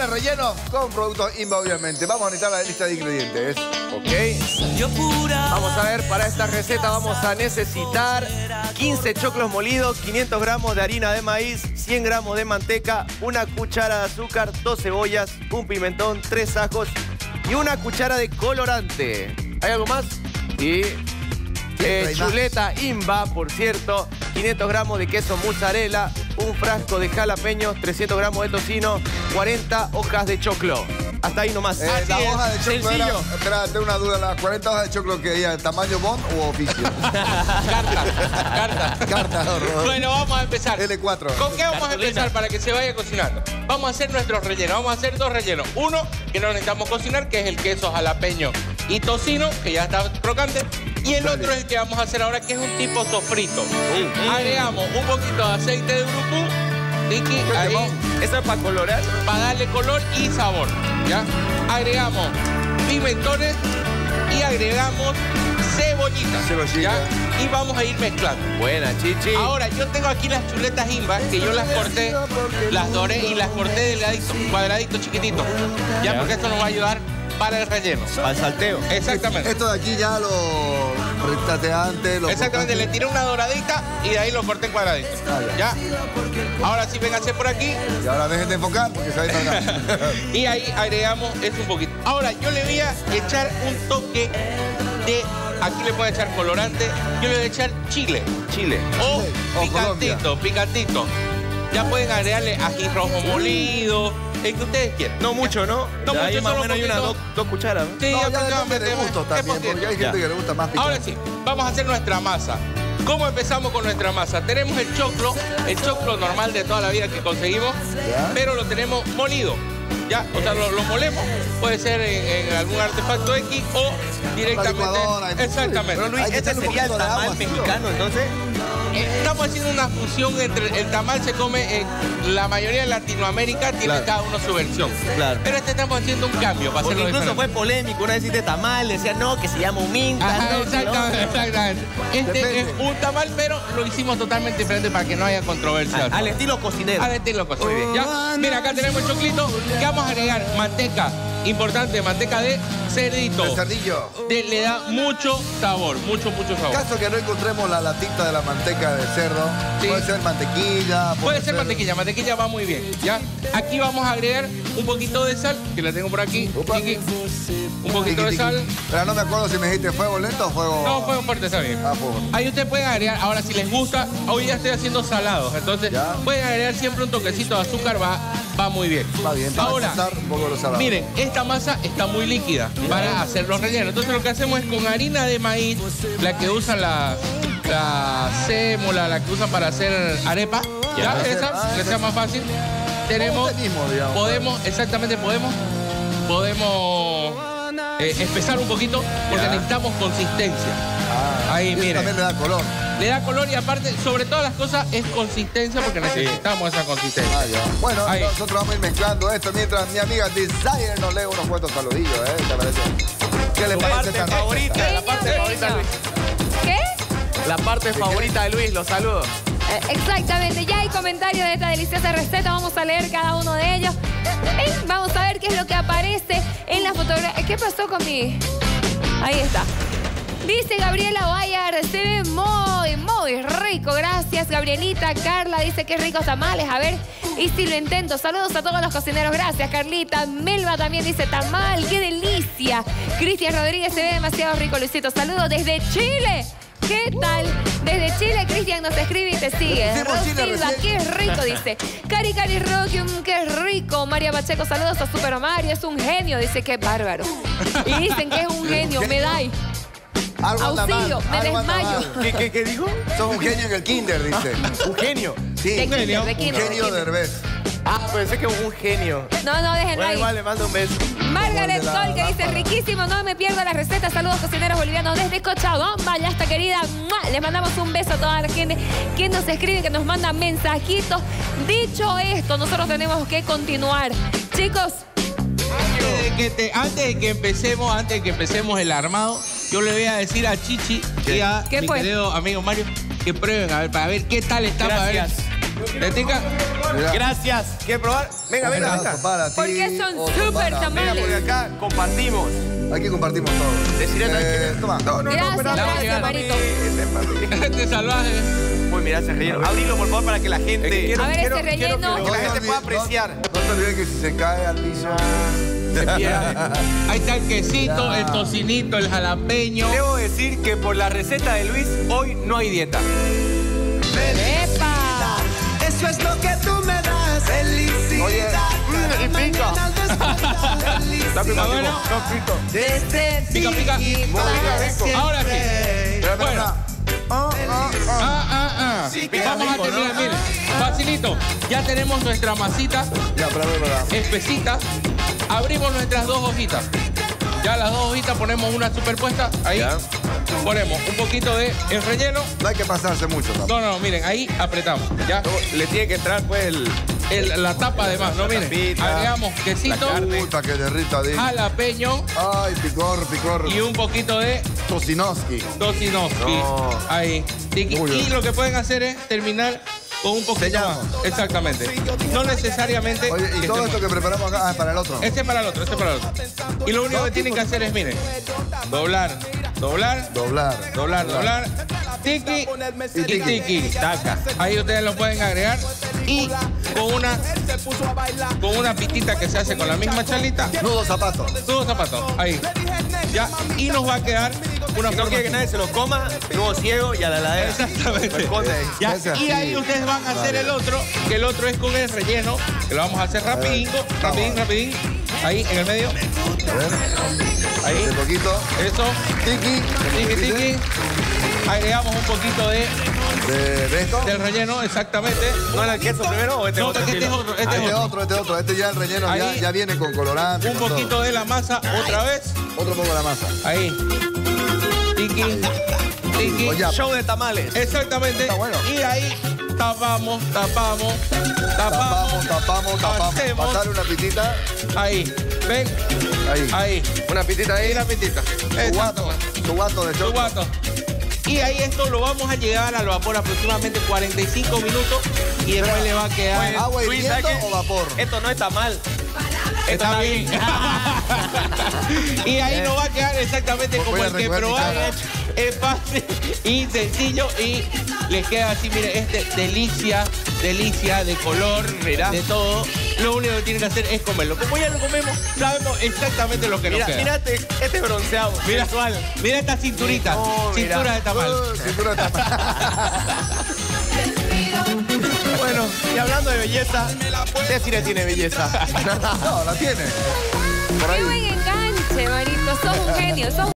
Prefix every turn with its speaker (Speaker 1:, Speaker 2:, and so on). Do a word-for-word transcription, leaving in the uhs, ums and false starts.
Speaker 1: tostones rellenos con productos Inba, obviamente. Vamos a necesitar la lista de ingredientes.
Speaker 2: Ok. Vamos a ver, para esta receta vamos a necesitar quince choclos molidos, quinientos gramos de harina de maíz, cien gramos de manteca, una cuchara de azúcar, dos cebollas, un pimentón, tres ajos y una cuchara de colorante. ¿Hay algo más? Y eh, chuleta Inba, por cierto, quinientos gramos de queso mozzarella, un frasco de jalapeños, trescientos gramos de tocino, cuarenta hojas de choclo. Hasta ahí nomás.
Speaker 1: Eh, la hoja de choclo era, espera, tengo una duda. ¿Las cuarenta hojas de choclo que diga tamaño bond o oficio?
Speaker 3: Carta, carta.
Speaker 1: Carta.
Speaker 3: Bueno, vamos a empezar.
Speaker 1: L cuatro.
Speaker 3: ¿Con qué vamos Cartulina. a empezar para que se vaya cocinando? Vamos a hacer nuestros rellenos. Vamos a hacer dos rellenos. Uno que no necesitamos cocinar, que es el queso jalapeño y tocino, que ya está crocante. Y el otro es el que vamos a hacer ahora, que es un tipo sofrito. Mm. Agregamos un poquito de aceite de urupú. Tiki, ahí.
Speaker 2: ¿Eso es para colorar?
Speaker 3: Para darle color y sabor, ¿ya? Agregamos pimentones y agregamos cebollitas.
Speaker 1: Cebollita.
Speaker 3: ¿Ya? Y vamos a ir mezclando.
Speaker 2: Buena, Chichi.
Speaker 3: Ahora, yo tengo aquí las chuletas Inba, que yo las corté, las doré y las corté delgadito, cuadradito, chiquitito. ¿Ya? ¿Ya? Porque esto nos va a ayudar para el relleno.
Speaker 2: Para el salteo.
Speaker 3: Exactamente.
Speaker 1: Esto de aquí ya lo retaste antes. Lo
Speaker 3: Exactamente,
Speaker 1: cortaste.
Speaker 3: le tiré una doradita y de ahí lo corté en cuadradito.
Speaker 1: Ah, ya.
Speaker 3: ¿Ya? Ahora sí, vénganse por aquí.
Speaker 1: Y ahora dejen de enfocar porque se va a enfocar.
Speaker 3: Y ahí agregamos esto un poquito. Ahora, yo le voy a echar un toque de... Aquí le puedo echar colorante. Yo le voy a echar chile.
Speaker 2: Chile.
Speaker 3: O
Speaker 1: O
Speaker 3: picantito,
Speaker 1: Colombia.
Speaker 3: picantito. Ya pueden agregarle ají rojo molido, el que ustedes quieran.
Speaker 2: No mucho, ¿no?
Speaker 3: No
Speaker 2: ya
Speaker 3: mucho,
Speaker 2: ahí más o
Speaker 3: solo
Speaker 2: menos hay unas dos, dos cucharas, ¿no?
Speaker 3: Sí,
Speaker 1: No, ya
Speaker 3: aproximadamente,
Speaker 1: depende de gusto
Speaker 3: ¿qué
Speaker 1: también,
Speaker 3: poquito?
Speaker 1: porque hay gente
Speaker 2: Ya.
Speaker 1: que le gusta más picante.
Speaker 3: Ahora sí, vamos a hacer nuestra masa. ¿Cómo empezamos con nuestra masa? Tenemos el choclo, el choclo normal de toda la vida que conseguimos,
Speaker 1: Ya.
Speaker 3: pero lo tenemos molido. ¿Ya? O sea, lo, lo molemos, puede ser en, en algún artefacto X o directamente.
Speaker 1: licuadora,
Speaker 3: Exactamente.
Speaker 2: Pero Luis,
Speaker 1: Hay que
Speaker 2: este
Speaker 1: echarle un
Speaker 2: sería el
Speaker 1: poquito de
Speaker 2: tamal
Speaker 1: agua, ¿sí?
Speaker 2: mexicano, entonces.
Speaker 3: Eh, Estamos haciendo una fusión entre el tamal se come en la mayoría de Latinoamérica, tiene
Speaker 1: Claro.
Speaker 3: cada uno su versión.
Speaker 2: Claro.
Speaker 3: Pero este estamos haciendo un cambio para
Speaker 2: Porque
Speaker 3: hacerlo
Speaker 2: incluso
Speaker 3: diferente.
Speaker 2: fue polémico. Una vez hiciste tamal, decían no, que se llama huminta.
Speaker 3: Ajá,
Speaker 2: ¿no?
Speaker 3: exactamente, exactamente. Este
Speaker 1: Depende.
Speaker 3: es un tamal, pero lo hicimos totalmente diferente para que no haya controversia.
Speaker 2: Al, al estilo cocinero.
Speaker 3: Al estilo cocinero. Muy bien, ¿ya? Mira, acá tenemos el choclito. ¿Qué vamos a agregar? Manteca. Importante, manteca de cerdito.
Speaker 1: El cerdillo.
Speaker 3: De- le da mucho sabor, mucho, mucho
Speaker 1: En
Speaker 3: sabor.
Speaker 1: caso que no encontremos la latita de la manteca de cerdo,
Speaker 3: Sí.
Speaker 1: puede ser mantequilla.
Speaker 3: Puede ser mantequilla, mantequilla va muy bien, ¿ya? Aquí vamos a agregar un poquito de sal, que la tengo por aquí.
Speaker 1: Upa.
Speaker 3: Tiki. Un poquito de
Speaker 1: Tiqui,
Speaker 3: sal.
Speaker 1: tiqui. Pero no me acuerdo si me dijiste fuego lento o fuego...
Speaker 3: No, fuego fuerte, está bien.
Speaker 1: Ah, fuego fuerte.
Speaker 3: Ahí ustedes pueden agregar, ahora si les gusta, hoy ya estoy haciendo salados, entonces
Speaker 1: Ya.
Speaker 3: pueden agregar siempre un toquecito de azúcar, va, va muy bien.
Speaker 1: Va bien, para
Speaker 3: Ahora,
Speaker 1: empezar un poco los salados.
Speaker 3: miren, esta masa está muy líquida para hacer los rellenos. Entonces lo que hacemos es con harina de maíz, la que usan la, la sémola, la que usan para hacer arepa, ya,
Speaker 1: Ya.
Speaker 3: esa,
Speaker 1: Ah,
Speaker 3: que sea más fácil. Tenemos,
Speaker 1: Usted mismo, digamos.
Speaker 3: podemos, exactamente podemos, podemos eh, espesar un poquito porque
Speaker 2: Ya.
Speaker 3: necesitamos consistencia.
Speaker 1: Ah,
Speaker 3: Ahí,
Speaker 1: eso
Speaker 3: miren.
Speaker 1: también le da color.
Speaker 3: Le da color y aparte, sobre todas las cosas, es consistencia porque necesitamos esa consistencia.
Speaker 1: Ah, ya. Bueno,
Speaker 3: Ahí.
Speaker 1: nosotros vamos a ir mezclando esto mientras mi amiga Desire nos lee unos cuantos saludillos, ¿eh? ¿Te parece? ¿Qué le
Speaker 2: Tu
Speaker 1: parece
Speaker 2: parte
Speaker 1: esta
Speaker 2: favorita, la parte
Speaker 4: Genio,
Speaker 2: favorita de Luis.
Speaker 4: ¿Qué?
Speaker 2: La parte favorita de Luis, los saludos.
Speaker 4: Eh, exactamente, ya hay comentarios de esta deliciosa receta, vamos a leer cada uno de ellos. Eh, vamos a ver qué es lo que aparece en la fotografía. ¿Qué pasó con mi...? Ahí está. Dice Gabriela Bayar, se ve muy, muy rico. Gracias, Gabrielita. Carla dice que ricos tamales. A ver, y si lo intento. Saludos a todos los cocineros. Gracias, Carlita. Melba también dice tamal. ¡Qué delicia! Cristian Rodríguez, se ve demasiado rico, Luisito. Saludos desde Chile. ¿Qué tal? Desde Chile, Cristian nos escribe y te sigue.
Speaker 1: Pusimos Chile
Speaker 4: Rosilda,
Speaker 1: recién.
Speaker 4: qué rico, dice. Cari Cari Rocky, mm, qué rico. María Pacheco, saludos a Super Mario. Es un genio, dice, qué bárbaro. Y dicen que es un genio. Me da ahí.
Speaker 1: Algo anda mal,
Speaker 4: Auxilio, me
Speaker 1: algo anda
Speaker 4: desmayo.
Speaker 1: mal.
Speaker 2: ¿Qué, qué, qué dijo?
Speaker 1: Sos un genio en el kinder, dice.
Speaker 2: Un genio.
Speaker 1: Sí,
Speaker 4: De kinder, de
Speaker 1: un
Speaker 4: kinder, de
Speaker 1: genio de
Speaker 4: kinder.
Speaker 1: Derbez.
Speaker 2: Ah, pensé que un genio.
Speaker 4: No, no, déjenlo
Speaker 2: Bueno,
Speaker 4: ahí.
Speaker 2: igual le mando un beso.
Speaker 4: Margaret
Speaker 1: Como el de la
Speaker 4: Sol, que dice,
Speaker 1: lámpara.
Speaker 4: riquísimo, no me pierdo la receta. Saludos, cocineros bolivianos desde Cochabamba. Ya está, querida. ¡Mua! Les mandamos un beso a toda la gente que nos escribe, que nos manda mensajitos. Dicho esto, nosotros tenemos que continuar. Chicos,
Speaker 3: Antes de, que te- antes de que empecemos, antes de que empecemos el armado, yo le voy a decir a Chichi y a
Speaker 4: ¿Qué
Speaker 3: mi
Speaker 4: fue?
Speaker 3: querido amigo Mario que prueben a ver, para ver qué tal está. Para ver.
Speaker 2: Gracias.
Speaker 3: ¿Te tica?
Speaker 1: Mira.
Speaker 2: Gracias. ¿Quieres probar? Venga, venga,
Speaker 1: Un
Speaker 2: venga.
Speaker 1: pedazo para ti,
Speaker 4: Porque son
Speaker 1: otro
Speaker 4: súper
Speaker 1: para mí.
Speaker 4: tamales.
Speaker 2: Venga, porque acá compartimos.
Speaker 1: Aquí compartimos todo.
Speaker 2: Decirle
Speaker 1: Eh,
Speaker 2: tranquilo.
Speaker 1: toma.
Speaker 2: No, no,
Speaker 4: Gracias,
Speaker 2: no, pero
Speaker 4: gracias,
Speaker 2: no,
Speaker 4: Marito.
Speaker 3: Este salvaje.
Speaker 2: Uy, mira ese relleno. Abrilo, por favor, para que la gente...
Speaker 4: quiero- A ver, ese
Speaker 2: quiero- quiero
Speaker 4: relleno.
Speaker 2: que la gente
Speaker 1: No,
Speaker 2: pueda
Speaker 1: no,
Speaker 2: apreciar.
Speaker 1: No, no te olvides que si se cae al piso.
Speaker 2: Se pierde.
Speaker 3: Ahí está el quesito,
Speaker 1: Ya.
Speaker 3: el tocinito, el jalapeño.
Speaker 2: Debo decir que por la receta de Luis, hoy no hay dieta.
Speaker 4: ¡Epa!
Speaker 5: Eso es lo que tú me das, felicidad.
Speaker 1: Oye,
Speaker 5: Cada
Speaker 2: y pica.
Speaker 5: mañana al despertar,
Speaker 3: ¿Está
Speaker 5: felicidad.
Speaker 3: bueno?
Speaker 5: Desde
Speaker 3: Pica, pica.
Speaker 5: ti
Speaker 1: Muy
Speaker 5: para
Speaker 1: rico.
Speaker 5: siempre.
Speaker 3: Ahora sí.
Speaker 1: Espera,
Speaker 3: Bueno.
Speaker 1: espera. Ah, ah, ah.
Speaker 3: Ah, ah, ah. Vamos a terminar, miren. Facilito. Ya tenemos nuestra masita
Speaker 1: Ya, espera, espera, espera.
Speaker 3: espesita. Abrimos nuestras dos hojitas. Ya las dos hojitas ponemos una superpuesta. Ahí.
Speaker 2: Ya.
Speaker 3: Ponemos un poquito de el relleno.
Speaker 1: No hay que pasarse mucho tampoco.
Speaker 3: No, no, no, miren, ahí apretamos. Ya.
Speaker 2: Le tiene que entrar, pues, el...
Speaker 3: El- la tapa además, no miren.
Speaker 2: tapita,
Speaker 3: Agregamos quesito,
Speaker 2: la carne.
Speaker 1: Puta que derrita de.
Speaker 3: jalapeño
Speaker 1: Ay, picor, picor.
Speaker 3: y un poquito de
Speaker 1: Tocinoski.
Speaker 3: tocinowski.
Speaker 2: No.
Speaker 3: Ahí. Tiki.
Speaker 1: Muy bien.
Speaker 3: Y lo que pueden hacer es terminar con un poquito
Speaker 1: Sellamos.
Speaker 3: más. Exactamente. No necesariamente.
Speaker 1: Oye, y
Speaker 3: que
Speaker 1: todo
Speaker 3: se
Speaker 1: esto que preparamos acá, ah, es para el otro.
Speaker 3: Este es para el otro, este es para el otro. Y lo único que tienen que hacer es, miren, doblar, doblar,
Speaker 1: Doblar.
Speaker 3: doblar, doblar, tiki y tiki. Taca. Ahí ustedes lo pueden agregar y con una, con una pitita que se hace con la misma chalita,
Speaker 1: Nudo zapato.
Speaker 3: todos zapatos. Ahí. Ya. Y nos va a quedar una
Speaker 2: Si no
Speaker 3: forma
Speaker 2: quiere que nadie se lo coma, nuevo ciego y a la heladera.
Speaker 3: Exactamente.
Speaker 2: Esconde ahí.
Speaker 3: Ya,
Speaker 1: Ese
Speaker 3: y
Speaker 1: así.
Speaker 3: ahí ustedes van a hacer
Speaker 1: Vale.
Speaker 3: el otro, que el otro es con el relleno, que lo vamos a hacer rapidín, rapidín, rapidín. Ahí, en el medio.
Speaker 1: A ver.
Speaker 3: Ahí.
Speaker 1: De poquito.
Speaker 3: Eso.
Speaker 1: Tiki.
Speaker 3: Tiki, tiki. Agregamos un poquito de,
Speaker 1: De, de esto.
Speaker 3: del relleno, exactamente.
Speaker 2: ¿No era el queso primero o este
Speaker 3: No,
Speaker 2: otro
Speaker 3: porque este es
Speaker 2: estilo?
Speaker 3: otro, este es
Speaker 1: Este
Speaker 3: otro.
Speaker 1: otro, este otro. Este ya el relleno ya,
Speaker 3: Ahí.
Speaker 1: ya viene con colorante.
Speaker 3: Un
Speaker 1: con
Speaker 3: poquito
Speaker 1: todo.
Speaker 3: de la masa otra vez.
Speaker 1: Otro poco de la masa.
Speaker 3: Ahí. Tiki. Tiki.
Speaker 1: Oye,
Speaker 2: Show de tamales.
Speaker 3: Exactamente.
Speaker 1: Está bueno.
Speaker 3: Y ahí tapamos, tapamos, tapamos.
Speaker 1: Tapamos, tapamos, tapamos.
Speaker 3: Hacemos.
Speaker 1: Pasarle una pitita.
Speaker 3: Ahí. ¿Ven?
Speaker 1: Ahí.
Speaker 3: Ahí.
Speaker 2: Una pitita ahí.
Speaker 3: Ahí la pitita.
Speaker 1: Su guato. Su guato de
Speaker 3: Su
Speaker 1: choco.
Speaker 3: guato. Y ahí esto lo vamos a llegar al vapor aproximadamente cuarenta y cinco minutos y después le va a quedar.
Speaker 2: Pues,
Speaker 1: ¿Agua
Speaker 2: Luis,
Speaker 1: hirviendo
Speaker 2: ¿sabes qué?
Speaker 1: o vapor?
Speaker 2: Esto no está mal.
Speaker 3: Está bien. Y ahí nos va a quedar exactamente
Speaker 1: Pues
Speaker 3: como
Speaker 1: voy a
Speaker 3: el que
Speaker 1: recoger mi
Speaker 3: probaron.
Speaker 1: cara.
Speaker 3: Es fácil y sencillo y les queda así, mire, este delicia, delicia de color,
Speaker 2: Mirá.
Speaker 3: de todo. Lo único que tienen que hacer es comerlo. Como ya lo comemos, sabemos exactamente lo que
Speaker 2: Mira,
Speaker 3: nos queda.
Speaker 2: mírate, este bronceado.
Speaker 3: Mira,
Speaker 2: sensual.
Speaker 3: mira esta cinturita,
Speaker 2: No,
Speaker 3: cintura
Speaker 2: mira.
Speaker 3: de tamal.
Speaker 1: Uh, cintura de tamal.
Speaker 2: Bueno, y hablando de belleza, Desiree tiene belleza.
Speaker 1: No, la tiene. Por
Speaker 4: ¡Qué
Speaker 1: ahí.
Speaker 4: buen enganche, Marito! Sos un genio, sos